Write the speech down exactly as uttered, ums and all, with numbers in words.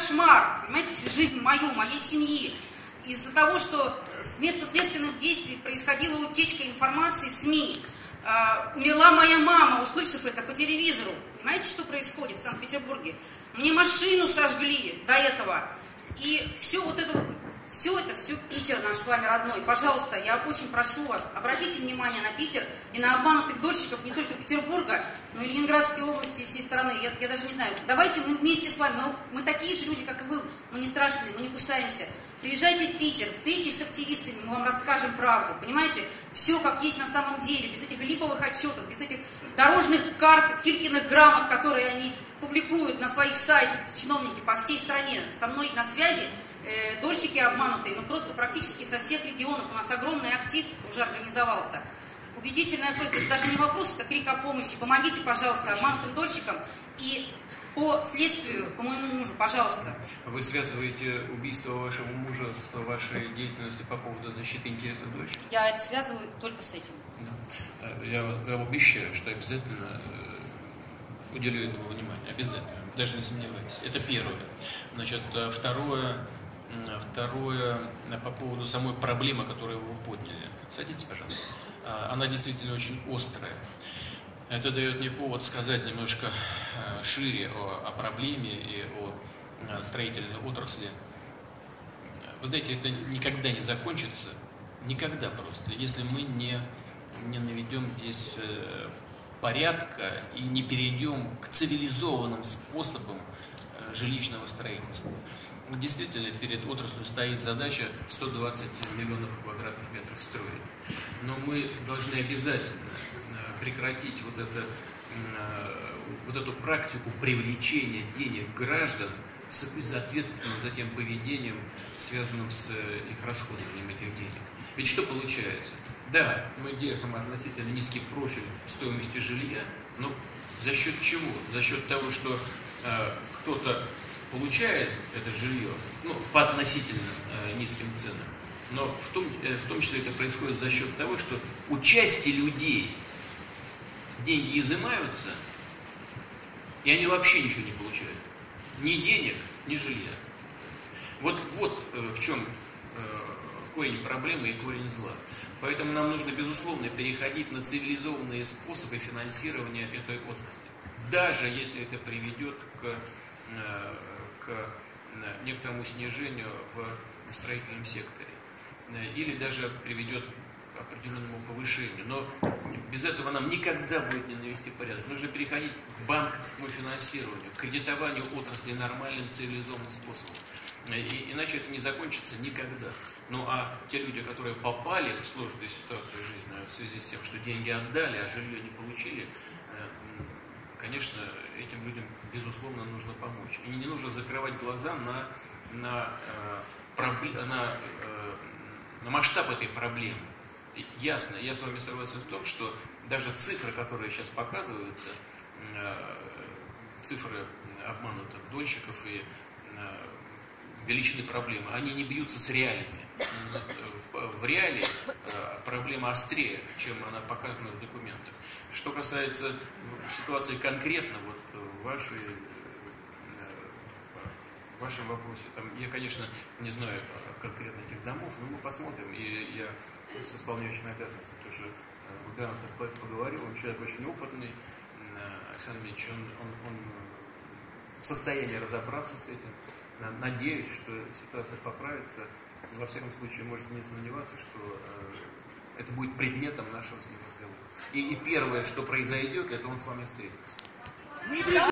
кошмар, понимаете, всю жизнь мою, моей семьи. Из-за того, что с места следственных действий происходила утечка информации в СМИ. Э, умерла моя мама, услышав это по телевизору. Понимаете, что происходит в Санкт-Петербурге? Мне машину сожгли до этого. И все вот это вот, все это, все Питер наш с вами родной. Пожалуйста, я очень прошу вас, обратите внимание на Питер и на обманутых дольщиков не только Петербурга, но и Ленинградской области и всей страны. Я, я даже не знаю. Давайте мы вместе с вами, мы, мы такие же люди, как и вы, мы не страшные, мы не кусаемся. Приезжайте в Питер, встретитесь с активистами, мы вам расскажем правду. Понимаете? Все как есть на самом деле, без этих липовых отчетов, без этих дорожных карт, Филькиных грамот, которые они публикуют на своих сайтах, чиновники по всей стране. Со мной на связи э, дольщики обманутые, ну просто практически со всех регионов. У нас огромный актив уже организовался. Убедительная просьба, это даже не вопрос, это крик о помощи. Помогите, пожалуйста, обманутым дольщикам и по следствию, по моему мужу, пожалуйста. Вы связываете убийство вашего мужа с вашей деятельностью по поводу защиты интересов дольщиков? Я это связываю только с этим. Да. Я вам обещаю, что обязательно уделю этому внимание. Обязательно. Даже не сомневайтесь. Это первое. Значит, второе, второе по поводу самой проблемы, которую вы подняли. Садитесь, пожалуйста. Она действительно очень острая. Это дает мне повод сказать немножко шире о, о проблеме и о строительной отрасли. Вы знаете, это никогда не закончится, никогда просто, если мы не, не наведем здесь порядка и не перейдем к цивилизованным способам жилищного строительства. Действительно, перед отраслью стоит задача сто двадцать миллионов квадратных метров строить. Но мы должны обязательно прекратить вот, это, вот эту практику привлечения денег граждан с ответственным за тем поведением, связанным с их расходованием этих денег. Ведь что получается? Да, мы держим относительно низкий профиль стоимости жилья, но за счет чего? За счет того, что э, кто-то получает это жилье, ну, по относительно э, низким ценам, но в том, э, в том числе это происходит за счет того, что у части людей деньги изымаются, и они вообще ничего не получают. Ни денег, ни жилья. Вот, вот э, в чем э, корень проблемы и корень зла. Поэтому нам нужно, безусловно, переходить на цивилизованные способы финансирования этой отрасли. Даже если это приведет к, э, к некоторому снижению в строительном секторе. Или даже приведет к определенному повышению. Но без этого нам никогда будет не навести порядок. Нужно переходить к банковскому финансированию, к кредитованию отрасли нормальным цивилизованным способом. И, иначе это не закончится никогда. Ну а те люди, которые попали в сложную ситуацию жизни в связи с тем, что деньги отдали, а жилье не получили, конечно, этим людям, безусловно, нужно помочь. И не нужно закрывать глаза на, на, на, на, на масштаб этой проблемы. Ясно, я с вами согласен в том, что даже цифры, которые сейчас показываются, цифры обманутых дольщиков и величины проблемы, они не бьются с реалиями. В реалии проблема острее, чем она показана в документах. Что касается ситуации конкретно, вот в, вашей, в вашем вопросе, там, я, конечно, не знаю конкретно этих домов, но мы посмотрим, и я с исполняющим обязанностью тоже Буданов поговорил, он человек очень опытный, Александр Ильич, он, он, он в состоянии разобраться с этим. Надеюсь, что ситуация поправится. Во всяком случае, можете не сомневаться, что э, это будет предметом нашего с ним разговора. И, и первое, что произойдет, это он с вами встретится.